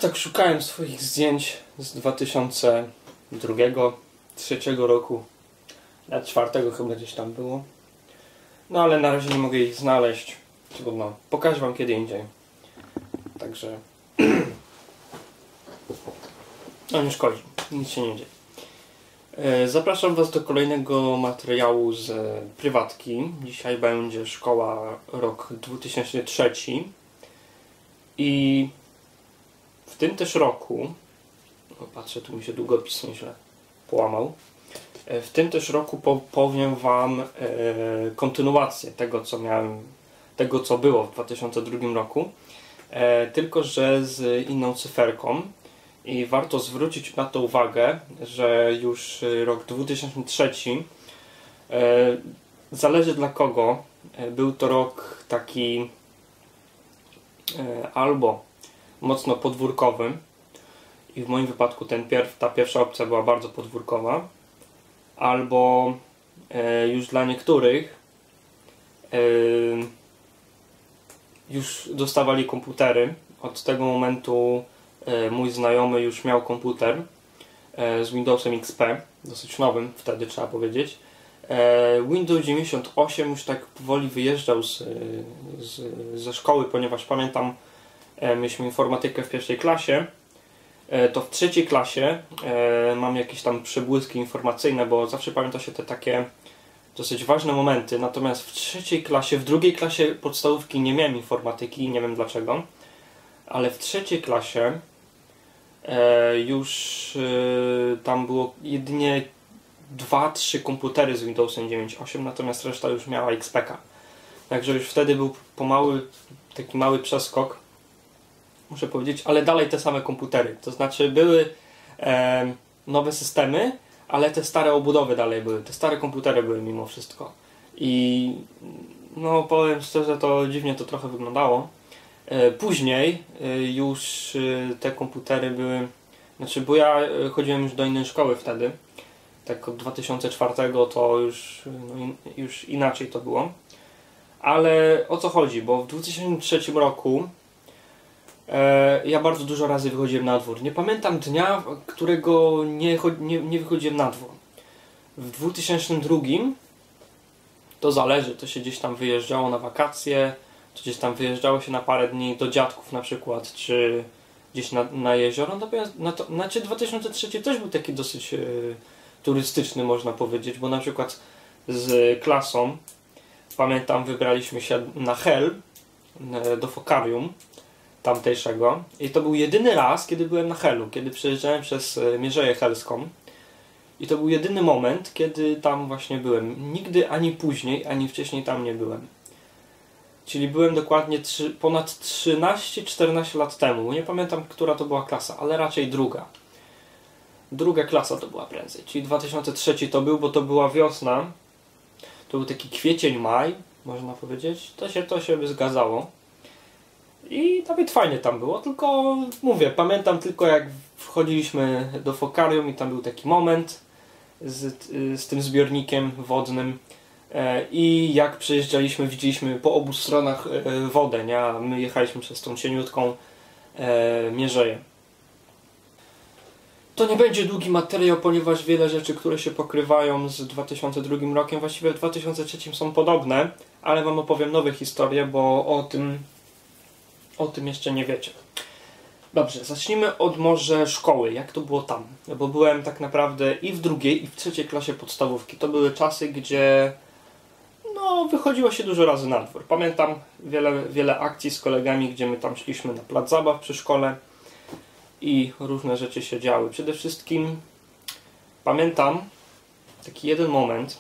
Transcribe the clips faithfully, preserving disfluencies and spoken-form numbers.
tak szukałem swoich zdjęć z dwa tysiące drugiego, dwa tysiące trzeciego roku, a czwartego chyba gdzieś tam było. No ale na razie nie mogę ich znaleźć. Trudno. Pokażę wam kiedy indziej. Także... no nie szkodzi. Nic się nie dzieje. Zapraszam was do kolejnego materiału z prywatki. Dzisiaj będzie szkoła rok dwa tysiące trzeci. I w tym też roku... O, patrzę, tu mi się długopis nieźle połamał. W tym też roku po, powiem wam e, kontynuację tego, co miałem, tego, co było w dwa tysiące drugim roku, e, tylko że z inną cyferką. I warto zwrócić na to uwagę, że już rok dwa tysiące trzeci e, zależy dla kogo. E, był to rok taki e, albo mocno podwórkowy i w moim wypadku ten pierw, ta pierwsza opcja była bardzo podwórkowa, albo e, już dla niektórych e, już dostawali komputery. Od tego momentu e, mój znajomy już miał komputer e, z Windowsem X P, dosyć nowym wtedy trzeba powiedzieć. E, Windows dziewięćdziesiąt osiem już tak powoli wyjeżdżał z, z, ze szkoły, ponieważ pamiętam, e, mieliśmy informatykę w pierwszej klasie. To w trzeciej klasie e, mam jakieś tam przebłyski informacyjne, bo zawsze pamięta się te takie dosyć ważne momenty. Natomiast w trzeciej klasie, w drugiej klasie podstawówki nie miałem informatyki, nie wiem dlaczego, ale w trzeciej klasie e, już e, tam było jedynie dwa trzy komputery z Windowsem dziewięćdziesiąt osiem, natomiast reszta już miała X P K. Także już wtedy był pomały, taki mały przeskok, muszę powiedzieć, ale dalej te same komputery. To znaczy były e, nowe systemy, ale te stare obudowy dalej były. Te stare komputery były mimo wszystko. I no powiem szczerze, to dziwnie to trochę wyglądało. E, później e, już e, te komputery były... Znaczy, bo ja chodziłem już do innej szkoły wtedy. Tak od dwa tysiące czwartego to już, no, in, już inaczej to było. Ale o co chodzi? Bo w dwa tysiące trzecim roku ja bardzo dużo razy wychodziłem na dwór. Nie pamiętam dnia, którego nie, nie, nie wychodziłem na dwór. W dwa tysiące drugim to zależy, to się gdzieś tam wyjeżdżało na wakacje, to gdzieś tam wyjeżdżało się na parę dni do dziadków na przykład, czy gdzieś na, na jezioro. Natomiast na to, znaczy dwa tysiące trzeci też był taki dosyć e, turystyczny, można powiedzieć, bo na przykład z klasą, pamiętam, wybraliśmy się na Hel, e, do Fokarium tamtejszego i to był jedyny raz, kiedy byłem na Helu, kiedy przejeżdżałem przez Mierzeję Helską i to był jedyny moment, kiedy tam właśnie byłem. Nigdy ani później, ani wcześniej tam nie byłem. Czyli byłem dokładnie trzy, ponad trzynaście czternaście lat temu. Nie pamiętam, która to była klasa, ale raczej druga. Druga klasa to była prędzej, czyli dwa tysiące trzeci to był, bo to była wiosna. To był taki kwiecień, maj, można powiedzieć. To się, to się by zgadzało. I nawet fajnie tam było, tylko mówię, pamiętam tylko jak wchodziliśmy do Fokarium i tam był taki moment z, z tym zbiornikiem wodnym e, i jak przejeżdżaliśmy, widzieliśmy po obu stronach e, wodę, nie? A my jechaliśmy przez tą cieniutką e, Mierzeję. To nie będzie długi materiał, ponieważ wiele rzeczy, które się pokrywają z dwa tysiące drugim rokiem, właściwie w dwa tysiące trzecim są podobne, ale wam opowiem nowe historie, bo o tym O tym jeszcze nie wiecie. Dobrze, zacznijmy od może szkoły. Jak to było tam? Bo byłem tak naprawdę i w drugiej, i w trzeciej klasie podstawówki. To były czasy, gdzie no, wychodziło się dużo razy na dwór. Pamiętam wiele, wiele akcji z kolegami, gdzie my tam szliśmy na plac zabaw przy szkole i różne rzeczy się działy. Przede wszystkim pamiętam taki jeden moment,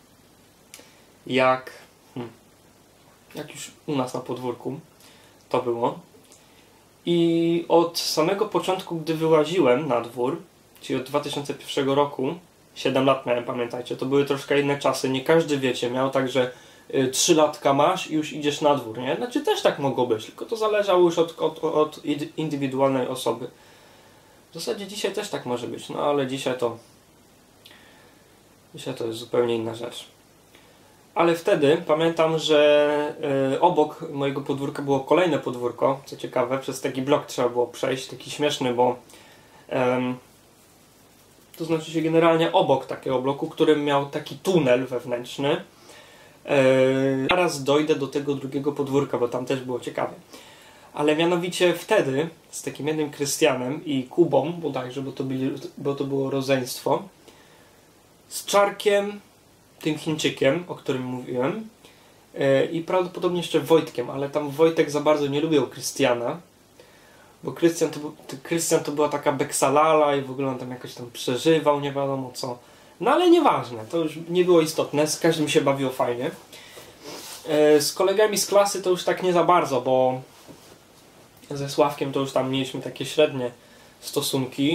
jak, hmm, jak już u nas na podwórku to było. I od samego początku, gdy wyłaziłem na dwór, czyli od dwa tysiące pierwszego roku, siedem lat miałem, pamiętajcie, to były troszkę inne czasy. Nie każdy, wiecie, miał tak, że y, trzy latka masz i już idziesz na dwór, nie? Znaczy też tak mogło być, tylko to zależało już od, od, od indywidualnej osoby. W zasadzie dzisiaj też tak może być, no ale dzisiaj to dzisiaj to jest zupełnie inna rzecz. Ale wtedy pamiętam, że y, obok mojego podwórka było kolejne podwórko, co ciekawe, przez taki blok trzeba było przejść, taki śmieszny, bo ym, to znaczy się generalnie obok takiego bloku, który miał taki tunel wewnętrzny. Yy, zaraz dojdę do tego drugiego podwórka, bo tam też było ciekawe. Ale mianowicie wtedy z takim jednym Krystianem i Kubą bodajże, bo to, byli, bo to było rodzeństwo, z Czarkiem, tym Chińczykiem, o którym mówiłem, yy, i prawdopodobnie jeszcze Wojtkiem, ale tam Wojtek za bardzo nie lubił Krystiana, bo Krystian to, to, Krystian to była taka beksalala i w ogóle on tam jakoś tam przeżywał, nie wiadomo co. No ale nieważne, to już nie było istotne, z każdym się bawiło fajnie. Z kolegami z klasy to już tak nie za bardzo, bo ze Sławkiem to już tam mieliśmy takie średnie stosunki.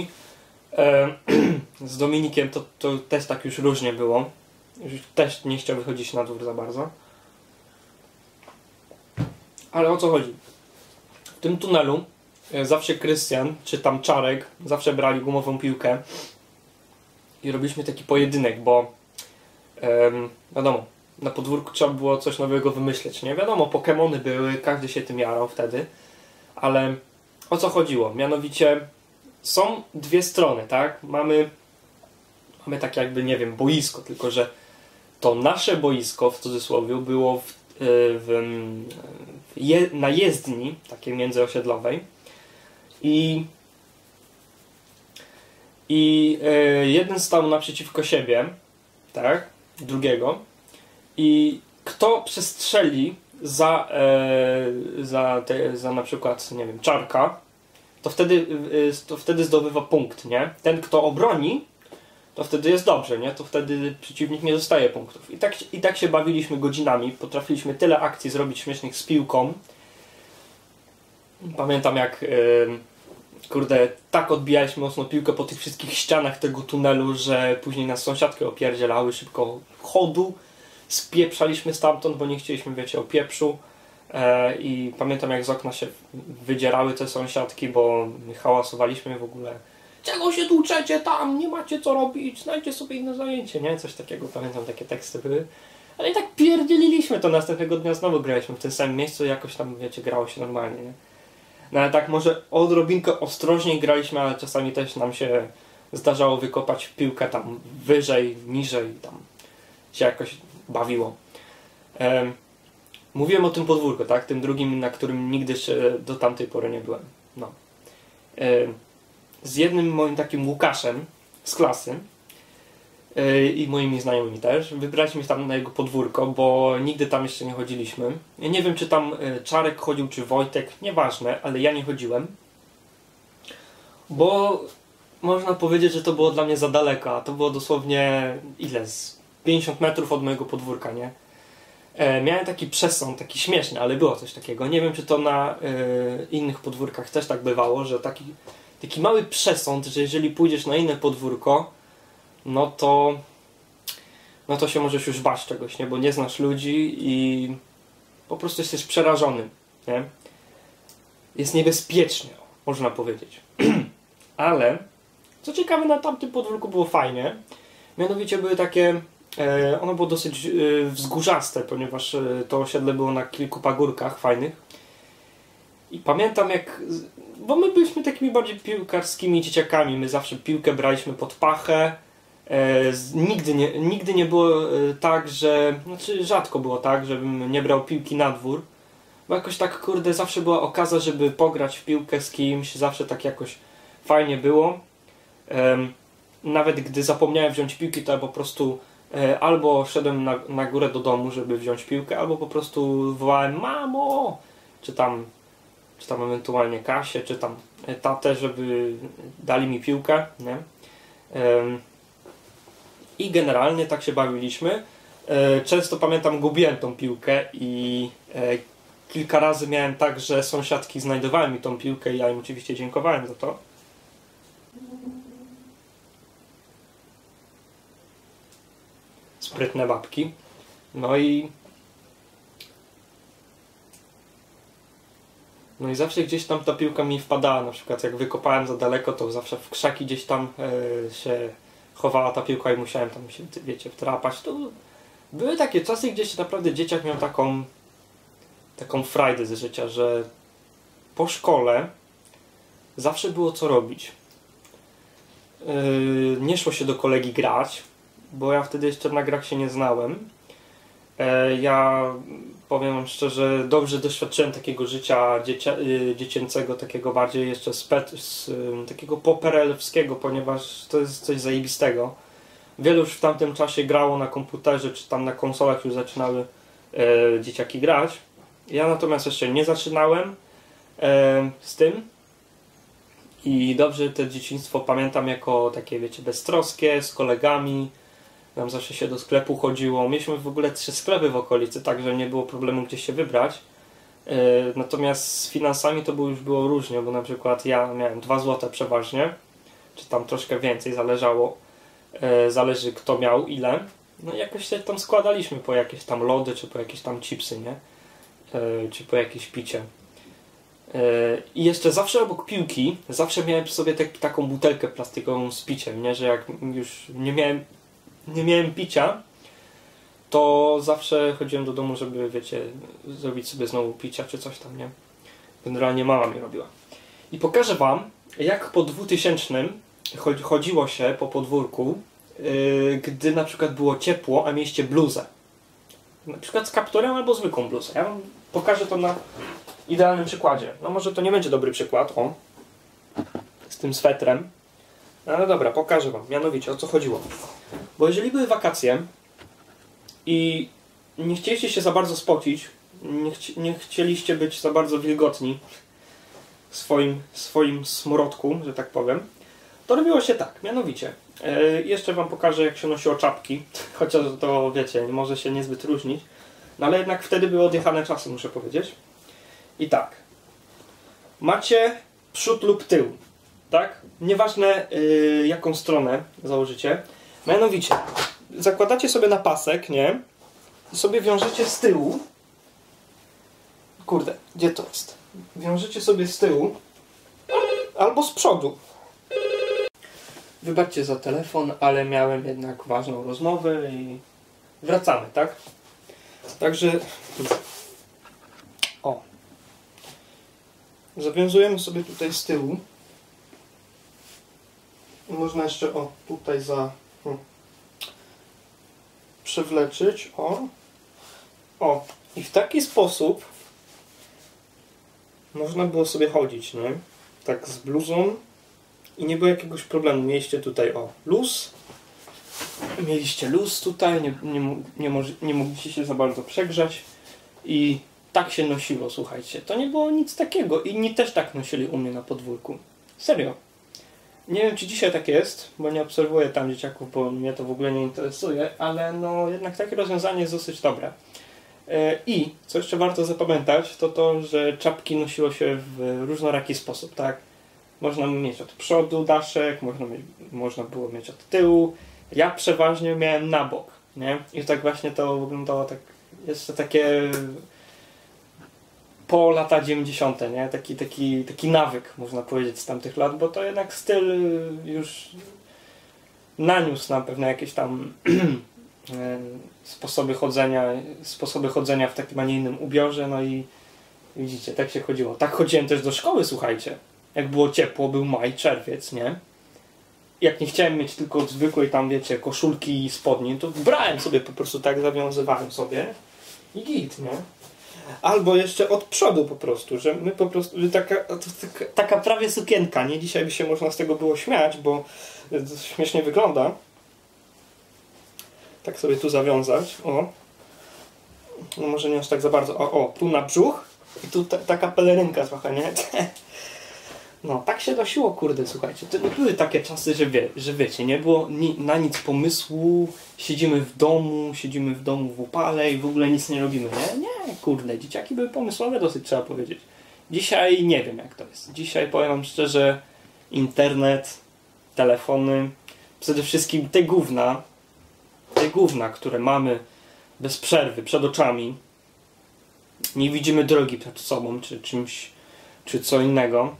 Z Dominikiem to, to też tak już różnie było. Już też nie chciał wychodzić na dwór za bardzo. Ale o co chodzi? W tym tunelu zawsze Krystian, czy tam Czarek, zawsze brali gumową piłkę i robiliśmy taki pojedynek, bo um, wiadomo, na podwórku trzeba było coś nowego wymyśleć, nie? Wiadomo, Pokemony były, każdy się tym jarał wtedy, ale o co chodziło? Mianowicie są dwie strony, tak? Mamy, mamy tak jakby, nie wiem, boisko, tylko że to nasze boisko, w cudzysłowie, było w, w, w je, na jezdni, takiej międzyosiedlowej i I y, jeden stał naprzeciwko siebie, tak, drugiego, i kto przestrzeli za, y, za, te, za na przykład, nie wiem, Czarka, to wtedy, y, to wtedy zdobywa punkt, nie? Ten, kto obroni, to wtedy jest dobrze, nie? To wtedy przeciwnik nie dostaje punktów. I tak, i tak się bawiliśmy godzinami, potrafiliśmy tyle akcji zrobić śmiesznych z piłką. Pamiętam jak... Y, Kurde, tak odbijaliśmy mocno piłkę po tych wszystkich ścianach tego tunelu, że później nas sąsiadki opierdzielały szybko chodu. Spieprzaliśmy stamtąd, bo nie chcieliśmy, wiecie, o pieprzu. E, I pamiętam jak z okna się wydzierały te sąsiadki, bo hałasowaliśmy w ogóle. Czego się tłuczecie tam? Nie macie co robić, znajdźcie sobie inne zajęcie, nie? Coś takiego, pamiętam, takie teksty były. Ale i tak pierdzieliliśmy to, następnego dnia znowu graliśmy w tym samym miejscu i jakoś tam, wiecie, grało się normalnie, nie? No ale tak może odrobinkę ostrożniej graliśmy, ale czasami też nam się zdarzało wykopać piłkę tam wyżej, niżej, tam się jakoś bawiło. Um, mówiłem o tym podwórku, tak? Tym drugim, na którym nigdy jeszcze do tamtej pory nie byłem. No. Um, z jednym moim takim Łukaszem z klasy i moimi znajomymi też. Wybraliśmy się tam na jego podwórko, bo nigdy tam jeszcze nie chodziliśmy. Ja nie wiem, czy tam Czarek chodził, czy Wojtek, nieważne, ale ja nie chodziłem. Bo można powiedzieć, że to było dla mnie za daleko, a to było dosłownie ile? Z pięćdziesiąt metrów od mojego podwórka, nie? E, miałem taki przesąd, taki śmieszny, ale było coś takiego. Nie wiem, czy to na e, innych podwórkach też tak bywało, że taki, taki mały przesąd, że jeżeli pójdziesz na inne podwórko, no to no to się możesz już bać czegoś, nie? Bo nie znasz ludzi i po prostu jesteś przerażony, nie? Jest niebezpiecznie, można powiedzieć. Ale co ciekawe, na tamtym podwórku było fajnie. Mianowicie były takie, e, ono było dosyć e, wzgórzaste, ponieważ e, to osiedle było na kilku pagórkach fajnych. I pamiętam jak, bo my byliśmy takimi bardziej piłkarskimi dzieciakami, my zawsze piłkę braliśmy pod pachę. E, z, nigdy, nie, nigdy nie było e, tak, że, znaczy rzadko było tak, żebym nie brał piłki na dwór, bo jakoś tak, kurde, zawsze była okazja, żeby pograć w piłkę z kimś, zawsze tak jakoś fajnie było. E, nawet gdy zapomniałem wziąć piłki, to ja po prostu e, albo szedłem na, na górę do domu, żeby wziąć piłkę, albo po prostu wołałem mamo, czy tam, czy tam ewentualnie Kasię, czy tam tatę, żeby dali mi piłkę, nie? E, I generalnie tak się bawiliśmy. Często pamiętam, gubiłem tą piłkę i kilka razy miałem tak, że sąsiadki znajdowały mi tą piłkę i ja im oczywiście dziękowałem za to. Sprytne babki. No i no i zawsze gdzieś tam ta piłka mi wpadała. Na przykład jak wykopałem za daleko, to zawsze w krzaki gdzieś tam e, się chowała ta piłka i musiałem tam się, wiecie, wtrapać. To były takie czasy, gdzie się naprawdę dzieciak miał taką taką frajdę ze życia, że po szkole zawsze było co robić. Yy, nie szło się do kolegi grać, bo ja wtedy jeszcze na grach się nie znałem. Yy, ja powiem wam szczerze, dobrze doświadczyłem takiego życia dziecia, yy, dziecięcego, takiego bardziej jeszcze z, z, yy, takiego poperelowskiego, ponieważ to jest coś zajebistego. Wielu już w tamtym czasie grało na komputerze, czy tam na konsolach już zaczynały yy, dzieciaki grać. Ja natomiast jeszcze nie zaczynałem e, z tym i dobrze to dzieciństwo pamiętam jako takie, wiecie, beztroskie, z kolegami. Tam zawsze się do sklepu chodziło. Mieliśmy w ogóle trzy sklepy w okolicy, także nie było problemu gdzieś się wybrać. E, natomiast z finansami to było, już było różnie, bo na przykład ja miałem dwa złote przeważnie, czy tam troszkę więcej, zależało. E, zależy kto miał ile. No i jakoś się tam składaliśmy po jakieś tam lody, czy po jakieś tam chipsy, nie? Czy po jakieś picie. I jeszcze zawsze obok piłki, zawsze miałem przy sobie tak, taką butelkę plastikową z piciem, nie? Że jak już nie miałem, nie miałem picia, to zawsze chodziłem do domu, żeby, wiecie, zrobić sobie znowu picia czy coś tam, nie? Generalnie mama mi robiła. I pokażę wam, jak po dwutysięcznym chodziło się po podwórku, gdy na przykład było ciepło, a mieliście bluzę. Na przykład z kapturem albo zwykłą bluzę. Ja wam pokażę to na idealnym przykładzie. No może to nie będzie dobry przykład, o, z tym swetrem. No ale dobra, pokażę wam, mianowicie o co chodziło. Bo jeżeli były wakacje i nie chcieliście się za bardzo spocić, nie, chci nie chcieliście być za bardzo wilgotni w swoim, swoim smrodku, że tak powiem, to robiło się tak, mianowicie. Yy, jeszcze wam pokażę, jak się nosiło czapki, chociaż to, wiecie, może się niezbyt różnić, no ale jednak wtedy były odjechane czasy, muszę powiedzieć. I tak, macie przód lub tył, tak? Nieważne yy, jaką stronę założycie, mianowicie zakładacie sobie na pasek, nie? I sobie wiążecie z tyłu, kurde, gdzie to jest? Wiążecie sobie z tyłu albo z przodu. Wybaczcie za telefon, ale miałem jednak ważną rozmowę i wracamy, tak? Także o, zawiązujemy sobie tutaj z tyłu. Można jeszcze o tutaj za hmm, przewleczyć, o, o i w taki sposób można było sobie chodzić, nie? Tak z bluzą. I nie było jakiegoś problemu. Mieliście tutaj o luz. Mieliście luz tutaj. Nie, nie, nie, może, nie mogliście się za bardzo przegrzać. I tak się nosiło, słuchajcie. To nie było nic takiego. Inni też tak nosili u mnie na podwórku. Serio. Nie wiem, czy dzisiaj tak jest, bo nie obserwuję tam dzieciaków, bo mnie to w ogóle nie interesuje, ale no jednak takie rozwiązanie jest dosyć dobre. I co jeszcze warto zapamiętać, to to, że czapki nosiło się w różnoraki sposób, tak? Można mieć od przodu daszek, można, mieć, można było mieć od tyłu. Ja przeważnie miałem na bok, nie? I tak właśnie to wyglądało tak, jeszcze takie po lata dziewięćdziesiąte, nie? Taki, taki, taki nawyk, można powiedzieć, z tamtych lat, bo to jednak styl już naniósł na pewno jakieś tam sposoby chodzenia, sposoby chodzenia w takim, a nie innym ubiorze, no i widzicie, tak się chodziło. Tak chodziłem też do szkoły, słuchajcie. Jak było ciepło, był maj, czerwiec, nie? Jak nie chciałem mieć tylko zwykłej tam, wiecie, koszulki i spodni, to brałem sobie po prostu tak, zawiązywałem sobie i git, nie? Albo jeszcze od przodu po prostu, że my po prostu, że taka, taka, taka prawie sukienka, nie? Dzisiaj by się można z tego było śmiać, bo to śmiesznie wygląda. Tak sobie tu zawiązać, o. No może nie aż tak za bardzo, o, o, tu na brzuch i tu ta, taka pelerynka trochę, nie? No, tak się nosiło, kurde, słuchajcie. To nie były takie czasy, że, wie, że wiecie, nie było ni na nic pomysłu, siedzimy w domu, siedzimy w domu w upale i w ogóle nic nie robimy, nie? Nie, kurde, dzieciaki były pomysłowe dosyć, trzeba powiedzieć. Dzisiaj nie wiem, jak to jest. Dzisiaj, powiem wam szczerze, internet, telefony, przede wszystkim te gówna, te gówna, które mamy bez przerwy, przed oczami, nie widzimy drogi przed sobą, czy czymś, czy co innego.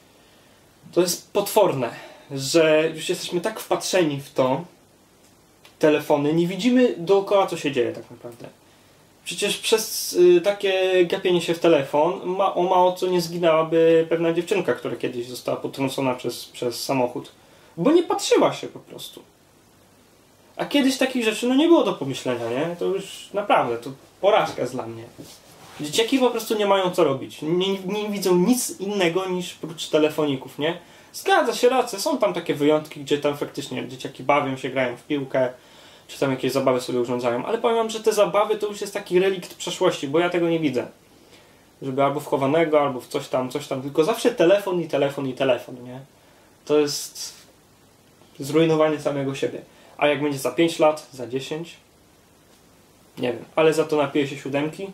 To jest potworne, że już jesteśmy tak wpatrzeni w to, telefony, nie widzimy dookoła, co się dzieje tak naprawdę. Przecież przez y, takie gapienie się w telefon ma, o mało co nie zginęłaby pewna dziewczynka, która kiedyś została potrącona przez, przez samochód. Bo nie patrzyła się po prostu. A kiedyś takich rzeczy no nie było do pomyślenia, nie? To już naprawdę, to porażka jest dla mnie. Dzieciaki po prostu nie mają co robić. Nie, nie widzą nic innego niż prócz telefoników, nie? Zgadza się, rację. Są tam takie wyjątki, gdzie tam faktycznie dzieciaki bawią się, grają w piłkę, czy tam jakieś zabawy sobie urządzają. Ale powiem wam, że te zabawy to już jest taki relikt przeszłości, bo ja tego nie widzę. Żeby albo w chowanego, albo w coś tam, coś tam. Tylko zawsze telefon i telefon i telefon, nie? To jest zrujnowanie samego siebie. A jak będzie za pięć lat, za dziesięć? Nie wiem. Ale za to napije się siódemki.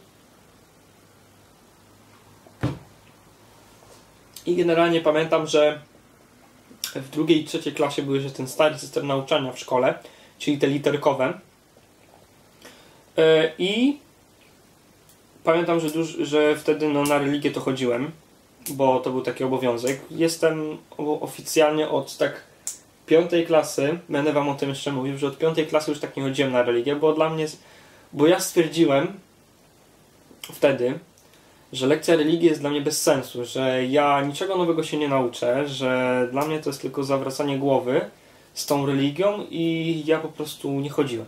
I generalnie pamiętam, że w drugiej i trzeciej klasie był jeszcze ten stary system nauczania w szkole, czyli te literkowe. I pamiętam, że, duż, że wtedy no, na religię to chodziłem, bo to był taki obowiązek. Jestem oficjalnie od tak piątej klasy, będę wam o tym jeszcze mówił, że od piątej klasy już tak nie chodziłem na religię, bo dla mnie, bo ja stwierdziłem wtedy, że lekcja religii jest dla mnie bez sensu, że ja niczego nowego się nie nauczę, że dla mnie to jest tylko zawracanie głowy z tą religią i ja po prostu nie chodziłem.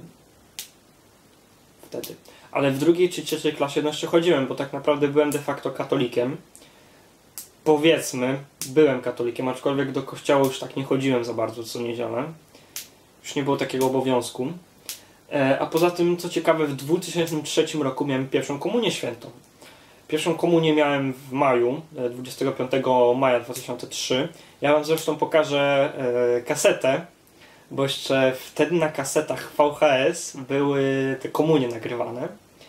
Wtedy. Ale w drugiej czy trzeciej klasie no jeszcze chodziłem, bo tak naprawdę byłem de facto katolikiem. Powiedzmy, byłem katolikiem, aczkolwiek do kościoła już tak nie chodziłem za bardzo co niedzielę. Już nie było takiego obowiązku. A poza tym, co ciekawe, w dwa tysiące trzecim roku miałem pierwszą komunię świętą. Pierwszą komunię miałem w maju, dwudziestego piątego maja dwa tysiące trzeciego. Ja wam zresztą pokażę e, kasetę, bo jeszcze wtedy na kasetach V H S były te komunie nagrywane.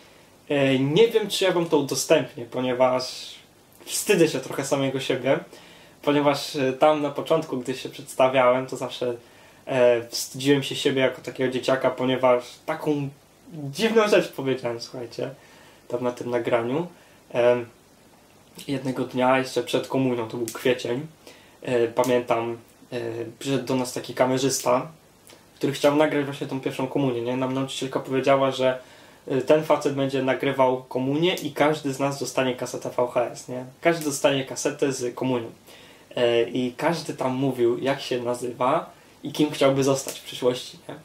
E, nie wiem, czy ja wam to udostępnię, ponieważ wstydzę się trochę samego siebie, ponieważ tam na początku, gdy się przedstawiałem, to zawsze e, wstydziłem się siebie jako takiego dzieciaka, ponieważ taką dziwną rzecz powiedziałem, słuchajcie, tam na tym nagraniu. E, jednego dnia, jeszcze przed komunią, to był kwiecień, e, pamiętam, e, przyszedł do nas taki kamerzysta, który chciał nagrać właśnie tą pierwszą komunię, nie? Nam nauczycielka powiedziała, że ten facet będzie nagrywał komunię i każdy z nas dostanie kasetę V H S, nie? Każdy dostanie kasetę z komunią. E, I każdy tam mówił, jak się nazywa i kim chciałby zostać w przyszłości, nie?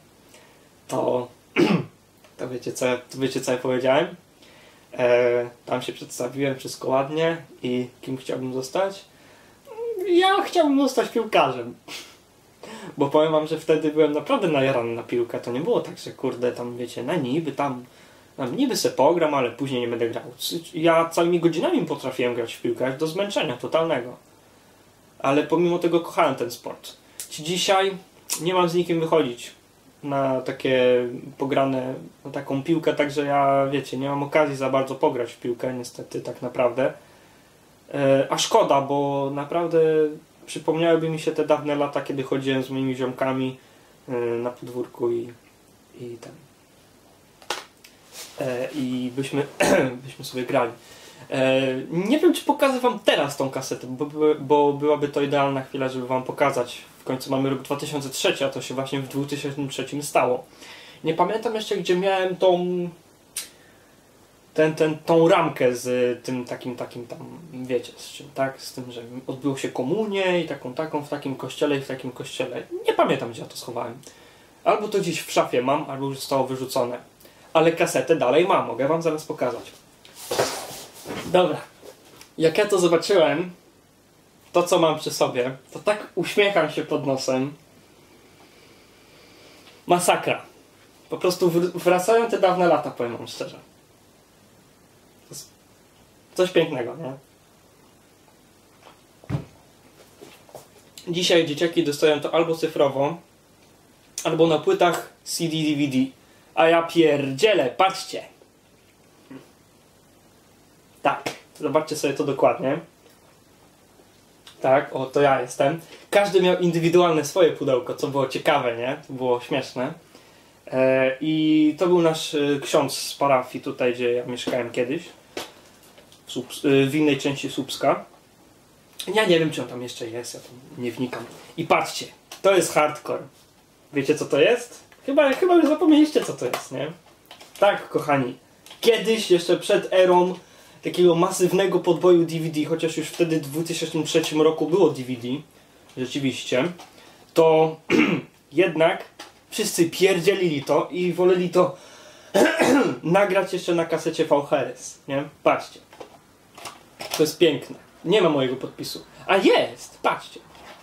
To, to, wiecie, co, to wiecie, co ja powiedziałem? E, tam się przedstawiłem wszystko ładnie i kim chciałbym zostać? Ja chciałbym zostać piłkarzem. Bo powiem wam, że wtedy byłem naprawdę najarany na piłkę. To nie było tak, że kurde, tam wiecie, na niby tam tam niby se pogram, ale później nie będę grał. Ja całymi godzinami potrafiłem grać w piłkę, aż do zmęczenia totalnego. Ale pomimo tego kochałem ten sport. Dzisiaj nie mam z nikim wychodzić na takie pograne, na taką piłkę, także ja, wiecie, nie mam okazji za bardzo pograć w piłkę, niestety, tak naprawdę. E, a szkoda, bo naprawdę przypomniałyby mi się te dawne lata, kiedy chodziłem z moimi ziomkami e, na podwórku i, i ten... E, i byśmy, byśmy sobie grali. E, nie wiem, czy pokażę wam teraz tą kasetę, bo, bo byłaby to idealna chwila, żeby wam pokazać. W końcu mamy rok dwa tysiące trzeci, a to się właśnie w dwa tysiące trzecim stało. Nie pamiętam jeszcze, gdzie miałem tą ten, ten, tą ramkę z tym takim, takim tam, wiecie, z czym, tak? Z tym, że odbyło się komunię i taką, taką w takim kościele i w takim kościele. Nie pamiętam, gdzie ja to schowałem. Albo to gdzieś w szafie mam, albo już zostało wyrzucone. Ale kasetę dalej mam, mogę wam zaraz pokazać. Dobra. Jak ja to zobaczyłem, to co mam przy sobie, to tak uśmiecham się pod nosem. Masakra. Po prostu wracają te dawne lata, powiem wam szczerze. To jest coś pięknego, nie? Dzisiaj dzieciaki dostają to albo cyfrowo, albo na płytach C D D V D. A ja pierdzielę, patrzcie. Tak, zobaczcie sobie to dokładnie. Tak, o, to ja jestem. Każdy miał indywidualne swoje pudełko, co było ciekawe, nie? To było śmieszne. E, I to był nasz e, ksiądz z parafii, tutaj gdzie ja mieszkałem kiedyś. W, Słups, e, w innej części Słupska. Ja nie wiem, czy on tam jeszcze jest, ja tam nie wnikam. I patrzcie, to jest hardcore. Wiecie, co to jest? Chyba, chyba już zapomnieliście, co to jest, nie? Tak, kochani. Kiedyś, jeszcze przed erą takiego masywnego podboju D V D, chociaż już wtedy w dwa tysiące trzecim roku było D V D, rzeczywiście, to jednak wszyscy pierdzielili to i woleli to nagrać jeszcze na kasecie V H S, nie? Patrzcie. To jest piękne. Nie ma mojego podpisu. A jest! Patrzcie.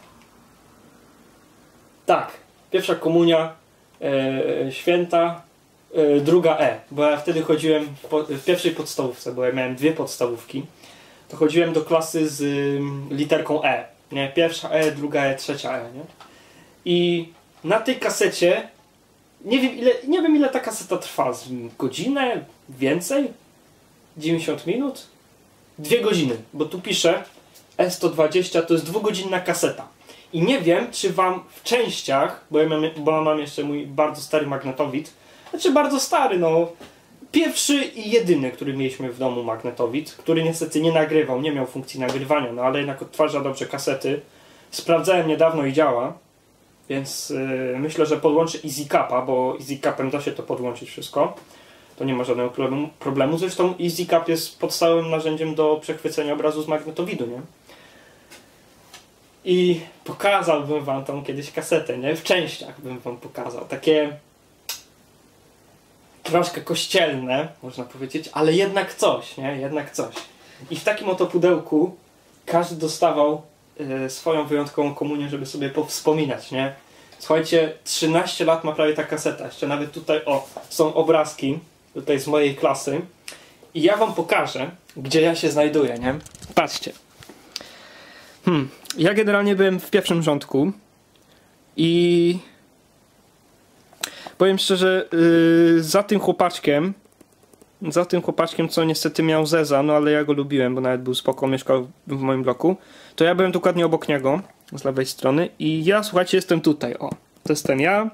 Tak. Pierwsza komunia, e, święta, e, druga E. Bo ja wtedy chodziłem w, po, w pierwszej podstawówce, bo ja miałem dwie podstawówki. To chodziłem do klasy z y, literką E. Nie? Pierwsza E, druga E, trzecia E. Nie? I na tej kasecie nie wiem ile, nie wiem ile ta kaseta trwa. Z godzinę? Więcej? dziewięćdziesiąt minut? Dwie godziny. Bo tu pisze E sto dwadzieścia to jest dwugodzinna kaseta. I nie wiem, czy wam w częściach, bo ja mam, bo mam jeszcze mój bardzo stary magnetowid, znaczy bardzo stary, no pierwszy i jedyny, który mieliśmy w domu magnetowid, który niestety nie nagrywał, nie miał funkcji nagrywania, no ale jednak odtwarza dobrze kasety. Sprawdzałem niedawno i działa, więc yy, myślę, że podłączę EasyCapa, bo EasyCapem da się to podłączyć wszystko. To nie ma żadnego problemu. Zresztą EasyCap jest podstawowym narzędziem do przechwycenia obrazu z magnetowidu, nie? I pokazałbym wam tą kiedyś kasetę, nie? W częściach bym wam pokazał. Takie troszkę kościelne, można powiedzieć, ale jednak coś, nie? Jednak coś. I w takim oto pudełku każdy dostawał y, swoją wyjątkową komunię, żeby sobie powspominać, nie? Słuchajcie, trzynaście lat ma prawie ta kaseta. Jeszcze nawet tutaj, o, są obrazki tutaj z mojej klasy. I ja wam pokażę, gdzie ja się znajduję, nie? Patrzcie. Hmm. Ja generalnie byłem w pierwszym rządku i powiem szczerze, yy, za tym chłopaczkiem, za tym chłopaczkiem, co niestety miał zeza, no ale ja go lubiłem, bo nawet był spoko, mieszkał w moim bloku, to ja byłem dokładnie obok niego, z lewej strony i ja, słuchajcie, jestem tutaj, o, to jestem ja.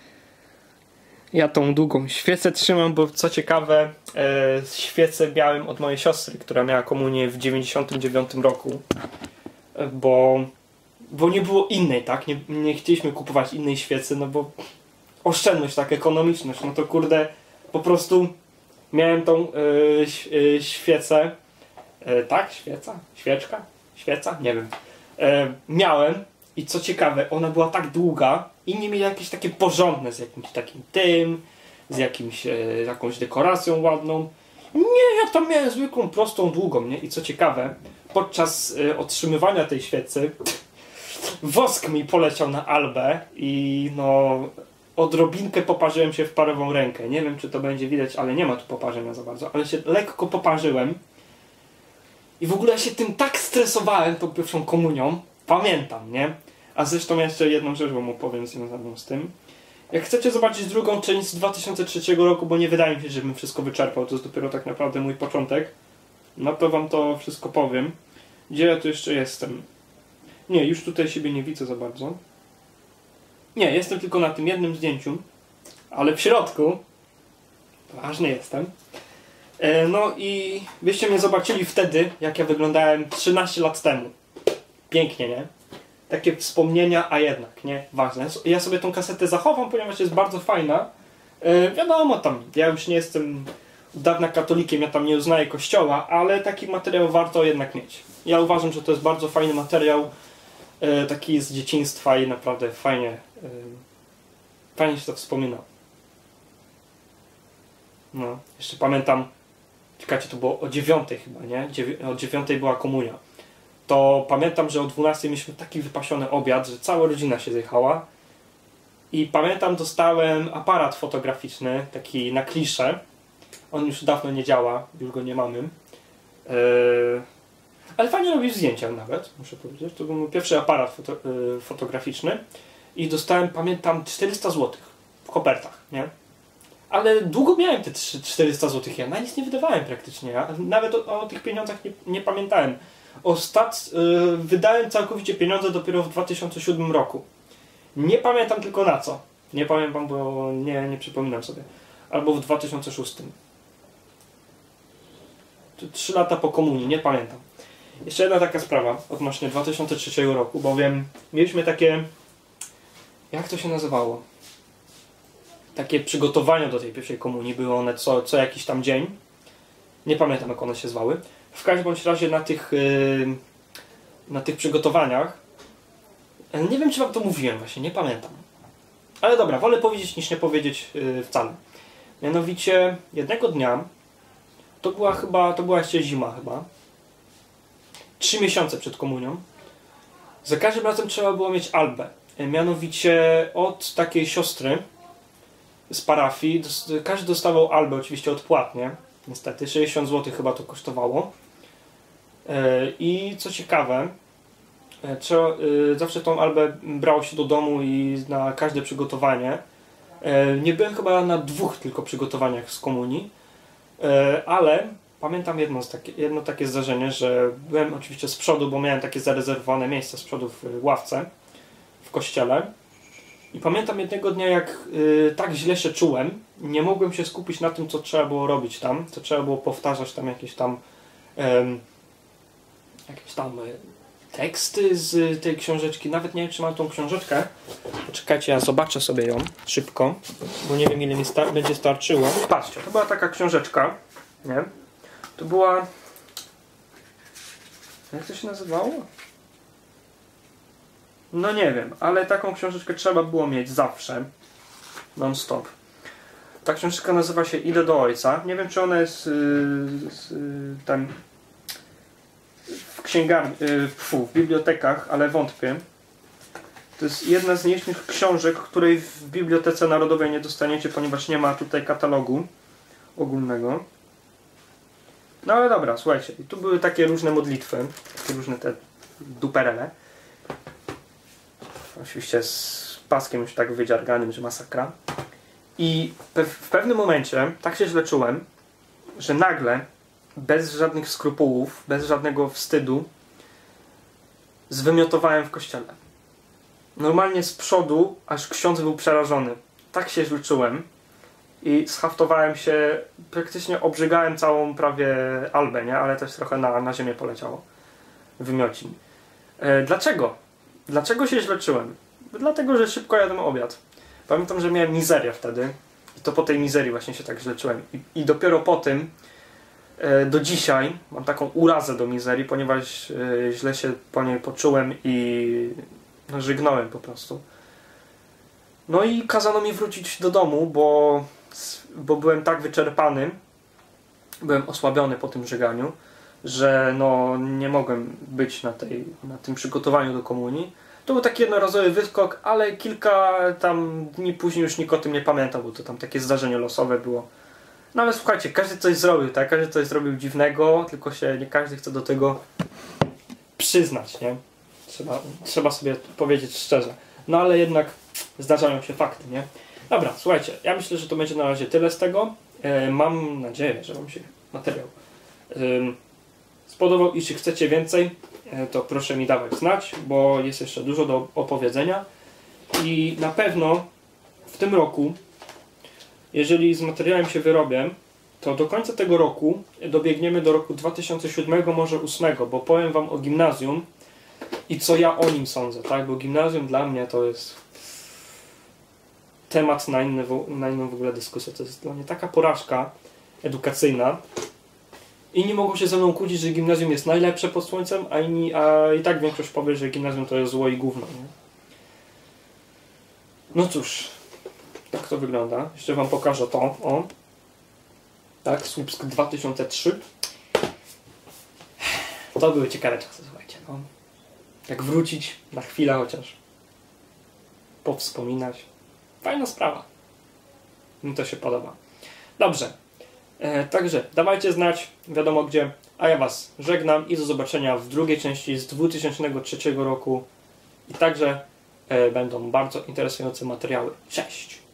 Ja tą długą świecę trzymam, bo co ciekawe, yy, świecę miałem od mojej siostry, która miała komunię w dziewięćdziesiątym dziewiątym roku. Bo, bo nie było innej, tak? Nie, nie chcieliśmy kupować innej świecy, no bo oszczędność, tak? Ekonomiczność, no to kurde, po prostu miałem tą yy, yy, świecę, yy, tak? Świeca? Świeczka? Świeca? Nie wiem. Yy, miałem i co ciekawe, ona była tak długa i nie mieli jakieś takie porządne z jakimś takim tym, z jakimś, yy, jakąś dekoracją ładną. Nie, ja tam miałem zwykłą, prostą, długą, nie? I co ciekawe, podczas y, otrzymywania tej świecy wosk mi poleciał na albę i no odrobinkę poparzyłem się w parową rękę. Nie wiem, czy to będzie widać, ale nie ma tu poparzenia za bardzo, ale się lekko poparzyłem i w ogóle ja się tym tak stresowałem tą pierwszą komunią. Pamiętam, nie? A zresztą jeszcze jedną rzecz wam opowiem związaną z tym. Jak chcecie zobaczyć drugą część z dwa tysiące trzeciego roku, bo nie wydaje mi się, żebym wszystko wyczerpał, to jest dopiero tak naprawdę mój początek, no to wam to wszystko powiem. Gdzie ja tu jeszcze jestem? Nie, już tutaj siebie nie widzę za bardzo. Nie, jestem tylko na tym jednym zdjęciu, ale w środku ważny jestem. E, no i byście mnie zobaczyli wtedy, jak ja wyglądałem trzynaście lat temu. Pięknie, nie? Takie wspomnienia, a jednak, nie? Ważne. Ja sobie tą kasetę zachowam, ponieważ jest bardzo fajna. E, wiadomo tam, ja już nie jestem od dawna katolikiem, ja tam nie uznaję kościoła, ale taki materiał warto jednak mieć. Ja uważam, że to jest bardzo fajny materiał, e, taki z dzieciństwa i naprawdę fajnie, e, fajnie się to wspomina. No, jeszcze pamiętam, czekajcie, to było o dziewiątej chyba, nie? Dziewię o dziewiątej była komunia. To pamiętam, że o dwunastej mieliśmy taki wypasiony obiad, że cała rodzina się zjechała. I pamiętam, dostałem aparat fotograficzny, taki na kliszę. On już dawno nie działa, już go nie mamy. Yy, ale fajnie robisz zdjęcia nawet, muszę powiedzieć. To był mój pierwszy aparat foto, yy, fotograficzny. I dostałem, pamiętam, czterysta złotych w kopertach, nie? Ale długo miałem te czterysta złotych. Ja na nic nie wydawałem praktycznie. Ja nawet o, o tych pieniądzach nie, nie pamiętałem. Ostat, yy, wydałem całkowicie pieniądze dopiero w dwa tysiące siódmym roku. Nie pamiętam tylko na co. Nie pamiętam, bo nie, nie przypominam sobie. Albo w dwa tysiące szóstym. Trzy lata po komunii, nie pamiętam. Jeszcze jedna taka sprawa odnośnie dwa tysiące trzeciego roku, bowiem mieliśmy takie... Jak to się nazywało? takie przygotowania do tej pierwszej komunii. Były one co, co jakiś tam dzień. Nie pamiętam, jak one się zwały. W każdym bądź razie na tych, yy, na tych przygotowaniach, nie wiem, czy wam to mówiłem właśnie, nie pamiętam. Ale dobra, wolę powiedzieć niż nie powiedzieć yy, wcale. Mianowicie jednego dnia, to była chyba, to była jeszcze zima chyba, trzy miesiące przed komunią, za każdym razem trzeba było mieć albę. Mianowicie od takiej siostry z parafii, każdy dostawał albę oczywiście odpłatnie, niestety, sześćdziesiąt złotych chyba to kosztowało. I co ciekawe, trzeba, zawsze tą albę brało się do domu i na każde przygotowanie. Nie byłem chyba na dwóch tylko przygotowaniach z komunii, ale pamiętam jedno, z takie, jedno takie zdarzenie, że byłem oczywiście z przodu, bo miałem takie zarezerwowane miejsce z przodu w ławce w kościele. I pamiętam jednego dnia, jak y, tak źle się czułem, nie mogłem się skupić na tym, co trzeba było robić tam, co trzeba było powtarzać tam jakieś tam um, jakieś tam y, teksty z tej książeczki. Nawet nie wiem, czy mam tą książeczkę. Poczekajcie, ja zobaczę sobie ją szybko, bo nie wiem, ile mi sta będzie starczyło. Patrzcie, to była taka książeczka, nie? To była... Jak to się nazywało? No nie wiem, ale taką książeczkę trzeba było mieć zawsze. Non stop. Ta książeczka nazywa się Idę do Ojca. Nie wiem, czy ona jest yy, yy, tam w księgarni, yy, w bibliotekach, ale wątpię. To jest jedna z nielicznych książek, której w Bibliotece Narodowej nie dostaniecie, ponieważ nie ma tutaj katalogu ogólnego. No ale dobra, słuchajcie. I tu były takie różne modlitwy, takie różne te duperele. Oczywiście z paskiem już tak wydziarganym, że masakra. I w pewnym momencie tak się źle czułem, że nagle, bez żadnych skrupułów, bez żadnego wstydu, zwymiotowałem w kościele. Normalnie z przodu, aż ksiądz był przerażony. Tak się źle czułem i schaftowałem się, praktycznie obrzygałem całą prawie albę, nie? Ale też trochę na, na ziemię poleciało. Wymiocin. E, dlaczego? Dlaczego się źle czułem? Dlatego, że szybko jadłem obiad. Pamiętam, że miałem mizerię wtedy i to po tej mizerii właśnie się tak źle czułem. I, i dopiero po tym e, do dzisiaj mam taką urazę do mizerii, ponieważ e, źle się po niej poczułem i no, żygnąłem po prostu. No i kazano mi wrócić do domu, bo, bo byłem tak wyczerpany, byłem osłabiony po tym żyganiu, że no, nie mogłem być na, tej, na tym przygotowaniu do komunii. To był taki jednorazowy wyskok, ale kilka tam dni później już nikt o tym nie pamiętał, bo to tam takie zdarzenie losowe było. No ale słuchajcie, każdy coś zrobił, tak? Każdy coś zrobił dziwnego, tylko się nie każdy chce do tego przyznać, nie? Trzeba, trzeba sobie powiedzieć szczerze. No ale jednak zdarzają się fakty, nie? Dobra, słuchajcie, ja myślę, że to będzie na razie tyle z tego. E, mam nadzieję, że wam się materiał e, spodobał i jeśli chcecie więcej, to proszę mi dawać znać, bo jest jeszcze dużo do opowiedzenia i na pewno w tym roku, jeżeli z materiałem się wyrobię, to do końca tego roku dobiegniemy do roku dwa tysiące siódmego, może dwa tysiące ósmego, bo powiem wam o gimnazjum i co ja o nim sądzę, tak? Bo gimnazjum dla mnie to jest temat na, inny, na inną w ogóle dyskusję. To jest dla mnie taka porażka edukacyjna. Inni mogą się ze mną kłócić, że gimnazjum jest najlepsze pod słońcem, a, inni, a i tak większość powie, że gimnazjum to jest zło i gówno. Nie? No cóż, tak to wygląda. Jeszcze wam pokażę to. O. Tak, Słupsk dwa tysiące trzy. To były ciekawe czasy, słuchajcie. No. Jak wrócić na chwilę chociaż. Powspominać. Fajna sprawa. Mi to się podoba. Dobrze. E, także dawajcie znać, wiadomo gdzie, a ja was żegnam i do zobaczenia w drugiej części z dwa tysiące trzeciego roku i także e, będą bardzo interesujące materiały. Cześć!